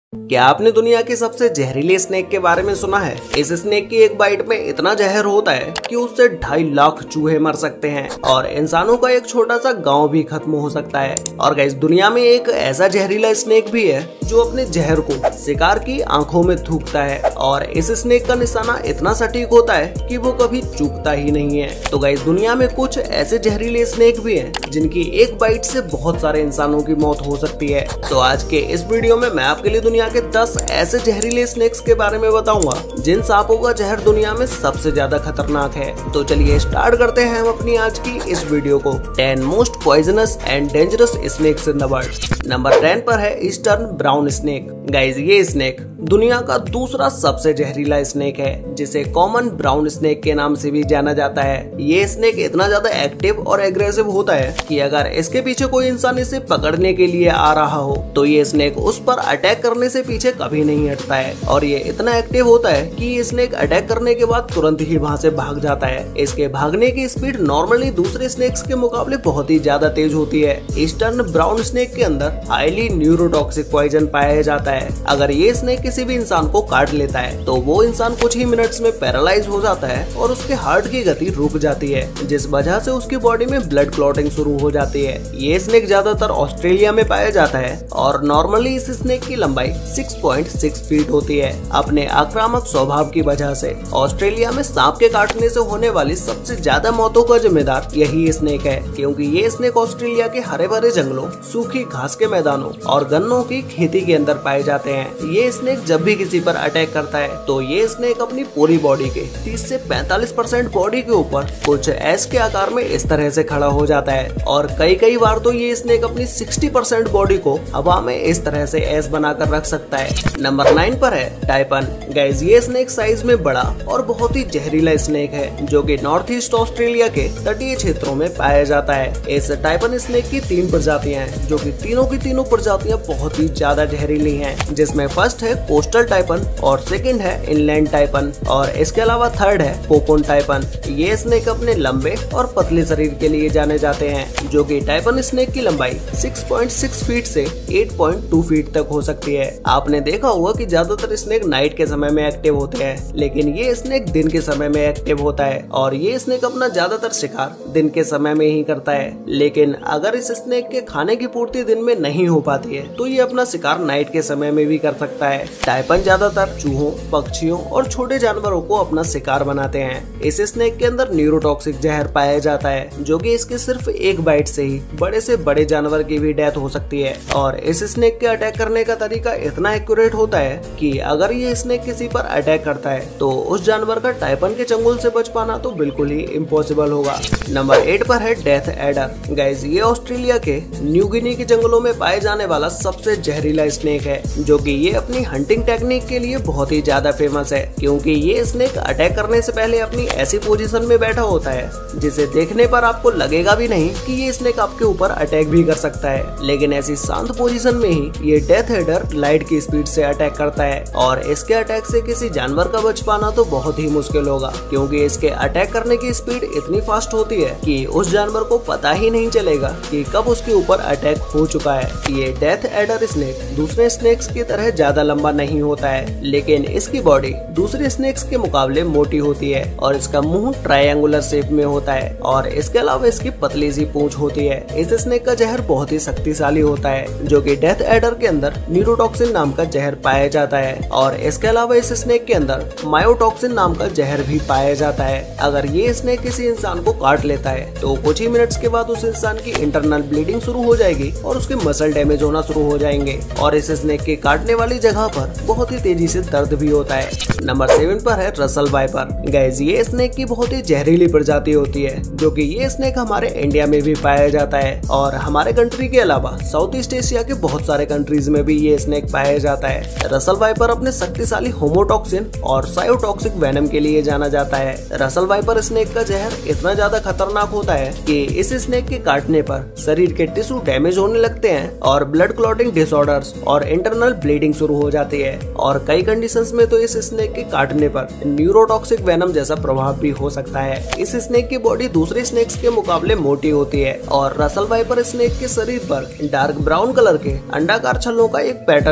क्या आपने दुनिया के सबसे जहरीले स्नेक के बारे में सुना है? इस स्नेक की एक बाइट में इतना जहर होता है कि उससे 2.5 लाख चूहे मर सकते हैं और इंसानों का एक छोटा सा गांव भी खत्म हो सकता है। और गाइस, दुनिया में एक ऐसा जहरीला स्नेक भी है जो अपने जहर को शिकार की आंखों में थूकता है और इस स्नेक का निशाना इतना सटीक होता है कि वो कभी चूकता ही नहीं है। तो गाइस, दुनिया में कुछ ऐसे जहरीले स्नेक भी हैं जिनकी एक बाइट से बहुत सारे इंसानों की मौत हो सकती है। तो आज के इस वीडियो में मैं आपके लिए दुनिया के 10 ऐसे जहरीले स्नेक्स के बारे में बताऊंगा जिन सांपों का जहर दुनिया में सबसे ज्यादा खतरनाक है। तो चलिए स्टार्ट करते हैं हम अपनी आज की इस वीडियो को। 10 most poisonous and dangerous snakes in the world. Number 10 पर है ईस्टर्न ब्राउन स्नेक। गाइस, ये स्नेक दुनिया का दूसरा सबसे जहरीला स्नेक है जिसे कॉमन ब्राउन स्नेक के नाम से भी जाना जाता है। ये स्नेक इतना ज्यादा एक्टिव और एग्रेसिव होता है कि अगर इसके पीछे कोई इंसान इसे पकड़ने के लिए आ रहा हो तो ये स्नेक उस पर अटैक करने से पीछे कभी नहीं हटता है। और ये इतना एक्टिव होता है कि ये स्नेक अटैक करने के बाद तुरंत ही वहाँ से भाग जाता है। इसके भागने की स्पीड नॉर्मली दूसरे स्नेक्स के मुकाबले बहुत ही ज्यादा तेज होती है। ईस्टर्न ब्राउन स्नेक के अंदर हाईली न्यूरोटॉक्सिक पॉइजन पाया जाता है। अगर ये स्नेक किसी भी इंसान को काट लेता है तो वो इंसान कुछ ही मिनट्स में पैरालाइज हो जाता है और उसके हार्ट की गति रुक जाती है, जिस वजह से उसकी बॉडी में ब्लड क्लॉटिंग शुरू हो जाती है। ये स्नेक ज्यादातर ऑस्ट्रेलिया में पाया जाता है और नॉर्मली इस स्नेक की लंबाई 6.6 फीट होती है। अपने आक्रामक स्वभाव की वजह से ऑस्ट्रेलिया में सांप के काटने से होने वाली सबसे ज्यादा मौतों का जिम्मेदार यही स्नेक है, क्योंकि ये स्नेक ऑस्ट्रेलिया के हरे भरे जंगलों, सूखी घास के मैदानों और गन्नों की खेती के अंदर पाए जाते हैं। ये स्नेक जब भी किसी पर अटैक करता है तो ये स्नेक अपनी पूरी बॉडी के 30 से 45% बॉडी के ऊपर कुछ एस के आकार में इस तरह से खड़ा हो जाता है और कई बार तो ये स्नेक अपनी 60% बॉडी को हवा में इस तरह से एस बनाकर रख सकता है। नंबर 9 पर है टाइपन। गाइस, ये स्नेक साइज में बड़ा और बहुत ही जहरीला स्नेक है जो कि नॉर्थ ईस्ट ऑस्ट्रेलिया के तटीय क्षेत्रों में पाया जाता है। इस टाइपन स्नेक की 3 प्रजातियां हैं जो कि तीनों की तीनों प्रजातियां बहुत ही ज्यादा जहरीली हैं, जिसमें फर्स्ट है कोस्टल टाइपन और सेकंड है इनलैंड टाइपन और इसके अलावा थर्ड है कोकोन टाइपन। ये स्नेक अपने लंबे और पतले शरीर के लिए जाने जाते हैं, जो कि टाइपन स्नेक की लंबाई 6.6 फीट से 8.2 फीट तक हो सकती है। आपने देखा होगा कि ज्यादातर स्नेक नाइट के समय में एक्टिव होते हैं, लेकिन ये स्नेक दिन के समय में एक्टिव होता है और ये स्नेक अपना ज्यादातर शिकार दिन के समय में ही करता है। लेकिन अगर इस स्नेक के खाने की पूर्ति दिन में नहीं हो पाती है तो ये अपना शिकार नाइट के समय में भी कर सकता है। टाइपन ज्यादातर चूहों, पक्षियों और छोटे जानवरों को अपना शिकार बनाते हैं। इस स्नेक के अंदर न्यूरोटॉक्सिक जहर पाया जाता है जो कि इसके सिर्फ एक बाइट से ही बड़े से बड़े जानवर की भी डेथ हो सकती है। और इस स्नेक के अटैक करने का तरीका इतना एक्यूरेट होता है कि अगर ये स्नेक किसी पर अटैक करता है तो उस जानवर का टाइपन के चंगुल से बच पाना तो बिल्कुल ही इम्पॉसिबल होगा। नंबर 8 पर है डेथ एडर। गाइस, ये ऑस्ट्रेलिया के न्यू गिनी के जंगलों में पाए जाने वाला सबसे जहरीला स्नेक है, जो कि ये अपनी हंटिंग टेक्निक के लिए बहुत ही ज्यादा फेमस है, क्योंकि ये स्नेक अटैक करने से पहले अपनी ऐसी पोजीशन में बैठा होता है जिसे देखने पर आपको लगेगा भी नहीं कि ये स्नेक आपके ऊपर अटैक भी कर सकता है। लेकिन ऐसी शांत पोजीशन में ही ये डेथ एडर लाइट की स्पीड से अटैक करता है और इसके अटैक से किसी जानवर का बच पाना तो बहुत ही मुश्किल होगा, क्योंकि इसके अटैक करने की स्पीड इतनी फास्ट होती है कि उस जानवर को पता ही नहीं चलेगा कि कब उसके ऊपर अटैक हो चुका है। ये डेथ एडर स्नेक दूसरे स्नेक्स की तरह ज्यादा लंबा नहीं होता है, लेकिन इसकी बॉडी दूसरे स्नेक्स के मुकाबले मोटी होती है और इसका मुंह ट्रायंगुलर शेप में होता है और इसके अलावा इसकी पतली सी पूंछ होती है। इस स्नेक का जहर बहुत ही शक्तिशाली होता है, जो कि डेथ एडर के अंदर न्यूरोटॉक्सिन नाम का जहर पाया जाता है और इसके अलावा इस स्नेक के अंदर मायोटॉक्सिन नाम का जहर भी पाया जाता है। अगर ये स्नेक किसी इंसान को काट लेता है तो कुछ ही मिनट्स के बाद उस इंसान की इंटरनल ब्लीडिंग शुरू हो जाएगी और उसके मसल डैमेज होना शुरू हो जाएंगे और इस स्नेक के काटने वाली जगह पर बहुत ही तेजी से दर्द भी होता है। नंबर 7 पर है रसल वाइपर। गाइस, ये स्नेक की बहुत ही जहरीली प्रजाति होती है, जो कि ये स्नेक हमारे इंडिया में भी पाया जाता है और हमारे कंट्री के अलावा साउथ ईस्ट एशिया के बहुत सारे कंट्रीज में भी ये स्नेक पाया जाता है। रसल वाइपर अपने शक्तिशाली होमोटॉक्सिन और सायोटॉक्सिक वेनम के लिए जाना जाता है। रसल वाइपर स्नेक का जहर इतना ज्यादा खतरनाक होता है कि इस स्नेक के काटने पर शरीर के टिश्यू डैमेज होने लगते हैं और ब्लड क्लॉटिंग डिसऑर्डर्स और इंटरनल ब्लीडिंग शुरू हो जाती है और कई कंडीशंस में तो इस स्नेक के काटने पर न्यूरोटॉक्सिक वेनम जैसा प्रभाव भी हो सकता है। इस स्नेक की बॉडी दूसरे स्नेक्स के मुकाबले मोटी होती है और रसल वाइपर स्नेक के शरीर पर डार्क ब्राउन कलर के अंडाकार छल्लों का एक पैटर्न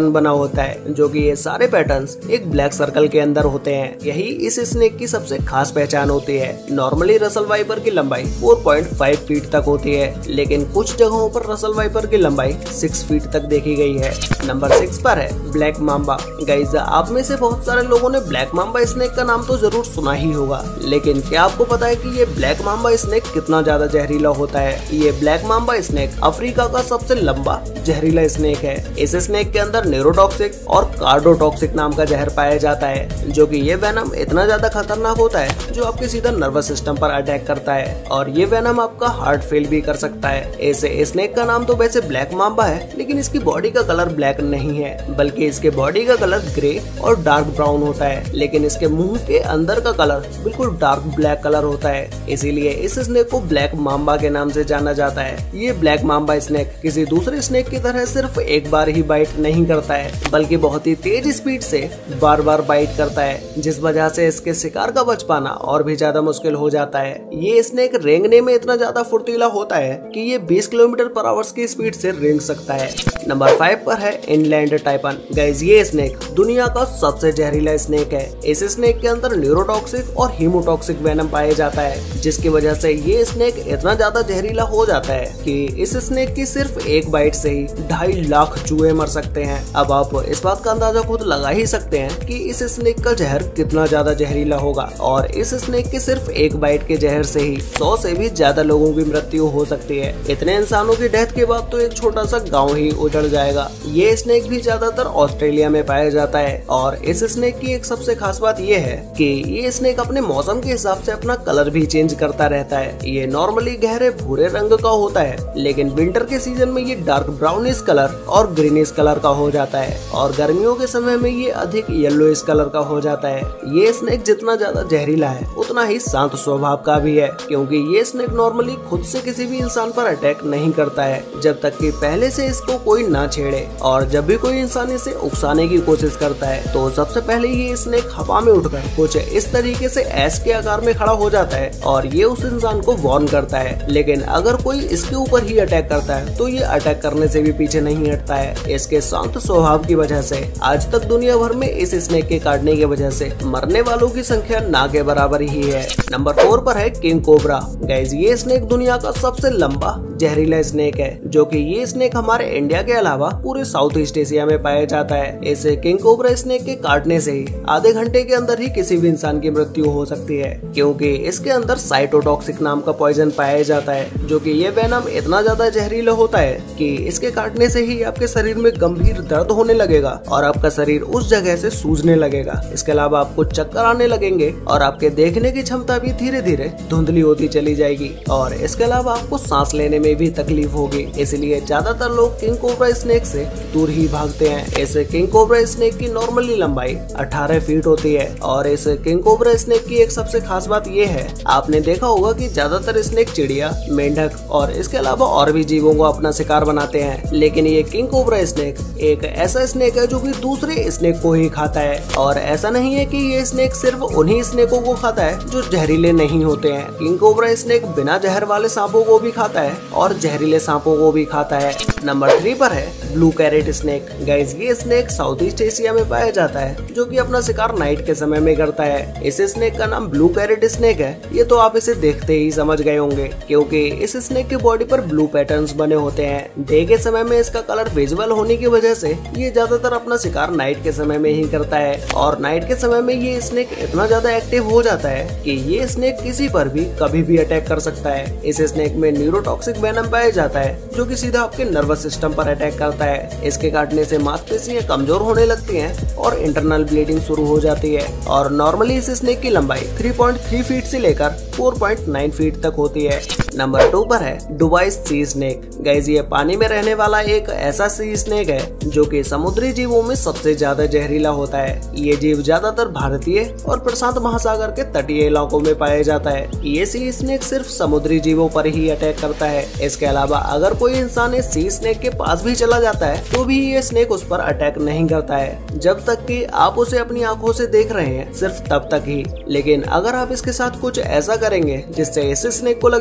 पैटर्न बना होता है, जो कि ये सारे पैटर्न्स एक ब्लैक सर्कल के अंदर होते हैं। यही इस स्नेक की सबसे खास पहचान होती है। नॉर्मली रसल वाइपर की लंबाई 4.5 फीट तक होती है, लेकिन कुछ जगहों पर रसल वाइपर की लंबाई 6 फीट तक देखी गई है। नंबर 6 पर है ब्लैक मांबा। गाइस, आप में से बहुत सारे लोगों ने ब्लैक मांबा स्नेक का नाम तो जरूर सुना ही होगा, लेकिन क्या आपको पता है कि ये ब्लैक मांबा स्नेक कितना ज्यादा जहरीला होता है? ये ब्लैक मांबा स्नेक अफ्रीका का सबसे लंबा जहरीला स्नेक है। इस स्नेक के अंदर न्यूरोटॉक्सिक और कार्डोटॉक्सिक नाम का जहर पाया जाता है, जो कि ये वेनम इतना ज्यादा खतरनाक होता है जो आपके सीधा नर्वस सिस्टम पर अटैक करता है, और ये वेनम आपका हार्ट फेल भी कर सकता है। ऐसे स्नेक का नाम तो वैसे ब्लैक मांबा है, लेकिन इसकी बॉडी का कलर ब्लैक नहीं है, बल्कि इसके बॉडी का कलर ग्रे और डार्क ब्राउन होता है, लेकिन इसके मुंह के अंदर का कलर बिल्कुल डार्क ब्लैक कलर होता है। इसीलिए इस स्नेक को ब्लैक मांबा के नाम से जाना जाता है। ये ब्लैक मांबा स्नेक किसी दूसरे स्नेक की तरह सिर्फ एक बार ही बाइट नहीं करता है, बल्कि बहुत ही तेज स्पीड से बार बार बाइट करता है, जिस वजह से इसके शिकार का बच पाना और भी ज्यादा मुश्किल हो जाता है। ये स्नेक रेंगने में इतना ज्यादा फुर्तीला होता है कि ये 20 किलोमीटर पर आवर की स्पीड से रेंग सकता है। नंबर 5 पर है इनलैंड टाइपन। गाइस, ये स्नेक दुनिया का सबसे जहरीला स्नेक है। इस स्नेक के अंदर न्यूरोटॉक्सिक और हीमोटॉक्सिक वेनम पाया जाता है, जिसकी वजह से ये स्नेक इतना ज्यादा जहरीला हो जाता है कि इस स्नेक की सिर्फ एक बाइट से ही 2.5 लाख चूहे मर सकते हैं। अब आप इस बात का अंदाजा खुद लगा ही सकते हैं कि इस स्नेक का जहर कितना ज्यादा जहरीला होगा, और इस स्नेक के सिर्फ एक बाइट के जहर से ही 100 से भी ज्यादा लोगों की मृत्यु हो सकती है। इतने इंसानों की डेथ के बाद तो एक छोटा सा गांव ही उजड़ जाएगा। ये स्नेक भी ज्यादातर ऑस्ट्रेलिया में पाया जाता है, और इस स्नेक की एक सबसे खास बात ये है कि ये स्नेक अपने मौसम के हिसाब से अपना कलर भी चेंज करता रहता है। ये नॉर्मली गहरे भूरे रंग का होता है, लेकिन विंटर के सीजन में ये डार्क ब्राउनिश कलर और ग्रीनिश कलर का हो जाता है, और गर्मियों के समय में ये अधिक येलोइश कलर का हो जाता है। ये स्नेक जितना ज्यादा जहरीला है, उतना ही शांत स्वभाव का भी है, क्योंकि ये स्नेक नॉर्मली खुद से किसी भी इंसान पर अटैक नहीं करता है, जब तक कि पहले से इसको कोई ना छेड़े। और जब भी कोई इंसान इसे उकसाने की कोशिश करता है, तो सबसे पहले ये स्नेक हवा में उठकर कुछ इस तरीके से एस के आकार में खड़ा हो जाता है, और ये उस इंसान को वार्न करता है। लेकिन अगर कोई इसके ऊपर ही अटैक करता है, तो ये अटैक करने से भी पीछे नहीं हटता है। इसके शांत स्वभाव की वजह से आज तक दुनिया भर में इस स्नेक के काटने की वजह से मरने वालों की संख्या ना के बराबर ही है। नंबर 4 पर है किंग कोबरा। गाइस, ये स्नेक दुनिया का सबसे लंबा जहरीला स्नेक है, जो कि ये स्नेक हमारे इंडिया के अलावा पूरे साउथ ईस्ट एशिया में पाया जाता है। इस किंग कोबरा स्नेक के काटने से ही आधे घंटे के अंदर ही किसी भी इंसान की मृत्यु हो सकती है, क्योंकि इसके अंदर साइटोटॉक्सिक नाम का पॉइजन पाया जाता है, जो कि ये वेनम इतना ज्यादा जहरीला होता है कि इसके काटने से ही आपके शरीर में गंभीर दर्द होने लगेगा, और आपका शरीर उस जगह से सूजने लगेगा। इसके अलावा आपको चक्कर आने लगेंगे, और आपके देखने की क्षमता भी धीरे धीरे धुंधली होती चली जाएगी, और इसके अलावा आपको सांस लेने में भी तकलीफ होगी। इसलिए ज्यादातर लोग किंग कोबरा स्नेक से दूर ही भागते हैं। इस किंग कोबरा स्नेक की नॉर्मली लंबाई 18 फीट होती है, और इस किंग कोबरा स्नेक की एक सबसे खास बात ये है, आपने देखा होगा कि ज्यादातर स्नेक चिड़िया, मेंढक और इसके अलावा और भी जीवों को अपना शिकार बनाते हैं, लेकिन ये किंग कोबरा स्नेक एक ऐसा स्नेक है जो कि दूसरे स्नेक को ही खाता है। और ऐसा नहीं है कि ये स्नेक सिर्फ उन्हीं स्नेकों को खाता है जो जहरीले नहीं होते हैं। किंग कोबरा स्नेक बिना जहर वाले सांपों को भी खाता है और जहरीले सांपों को भी खाता है। नंबर 3 पर है ब्लू कैरेट स्नेक। गाइस, ये स्नेक साउथ ईस्ट एशिया में पाया जाता है, जो कि अपना शिकार नाइट के समय में करता है। इस स्नेक का नाम ब्लू कैरेट स्नेक है। ये तो आप इसे देखते ही समझ गए होंगे, क्योंकि इस स्नेक की बॉडी पर ब्लू पैटर्न्स बने होते हैं। डे के समय में इसका कलर विजिबल होने की वजह से ये ज्यादातर अपना शिकार नाइट के समय में ही करता है, और नाइट के समय में ये स्नेक इतना ज्यादा एक्टिव हो जाता है कि ये स्नेक किसी पर भी कभी भी अटैक कर सकता है। इस स्नेक में न्यूरोटॉक्सिक वेनम पाया जाता है, जो कि सीधा आपके नर्वस सिस्टम पर अटैक करता है। इसके काटने से मांसपेशियां कमजोर होने लगती हैं और इंटरनल ब्लीडिंग शुरू हो जाती है, और नॉर्मली इस स्नेक की लंबाई 3.3 फीट से लेकर 4.9 फीट तक होती है। नंबर 2 पर है दुबई सी स्नेक। गाइस, ये पानी में रहने वाला एक ऐसा सी स्नेक है जो कि समुद्री जीवों में सबसे ज्यादा जहरीला होता है। ये जीव ज्यादातर भारतीय और प्रशांत महासागर के तटीय इलाकों में पाया जाता है। ये सी स्नेक सिर्फ समुद्री जीवों पर ही अटैक करता है। इसके अलावा अगर कोई इंसान इस सी स्नेक के पास भी चला जाता है, तो भी ये स्नेक उस पर अटैक नहीं करता है, जब तक कि आप उसे अपनी आंखों से देख रहे हैं, सिर्फ तब तक ही। लेकिन अगर आप इसके साथ कुछ ऐसा करेंगे जिससे इस स्नेक को लगेगा कि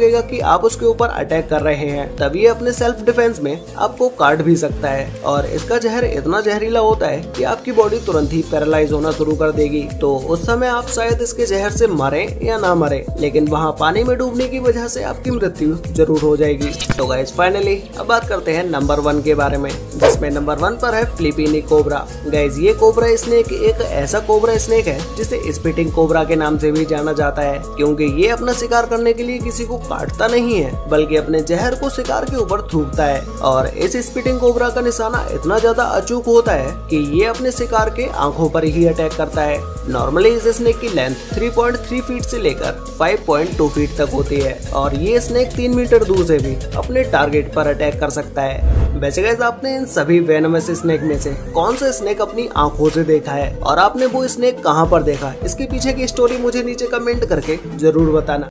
आप उसके ऊपर अटैक कर रहे हैं, तब ये अपने सेल्फ डिफेंस में आपको काट भी सकता है। और इसका जहर इतना जहरीला होता है कि आपकी बॉडी तुरंत ही पैरालाइज होना शुरू कर देगी। तो उस समय आप शायद इसके जहर से मरे या ना मरे, लेकिन वहाँ पानी में डूबने की वजह से आपकी मृत्यु जरूर हो जाएगी। तो गाइस फाइनली अब बात करते हैं नंबर 1 के बारे में, जिसमें नंबर 1 पर है फिलिपीनी कोबरा। गाइस ये कोबरा स्नेक एक ऐसा कोबरा स्नेक है जिसे स्पिटिंग कोबरा के नाम से भी जाना जाता है, क्योंकि ये अपना शिकार करने के लिए किसी को काटता नहीं है, बल्कि अपने जहर को शिकार के ऊपर थूकता है। और इस स्पिटिंग कोबरा का निशाना इतना ज्यादा अचूक होता है कि ये अपने शिकार के आंखों पर ही अटैक करता है। नॉर्मली इस स्नेक की लेंथ 3.3 फीट से लेकर 5.2 फीट तक होती है और ये स्नेक 3 मीटर दूर से भी अपने टारगेट पर अटैक कर सकता है। वैसे गाइस आपने इन सभी वेनमस स्नेक में से कौन सा स्नेक अपनी आंखों से देखा है और आपने वो स्नेक कहां पर देखा, इसके पीछे की स्टोरी मुझे नीचे कमेंट करके जरूर बताना।